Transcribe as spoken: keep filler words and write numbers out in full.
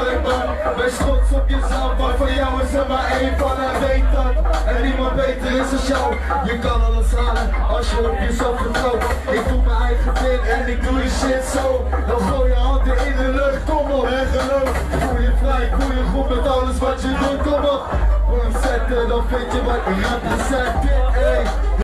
waar ik ben. Wees trots op jezelf, want van jou is er maar één van en weet dat. En niemand beter is als jou. Je kan alles halen als je op jezelf vertrouwt. Ik doe mijn eigen ding en ik doe die shit zo. Dan gooi je handen in de lucht, kom op en geloof. Voel je vrij, voel je goed met alles wat je doet, kom op. Boom zetten, dan vind je wat je gaat zetten, ey.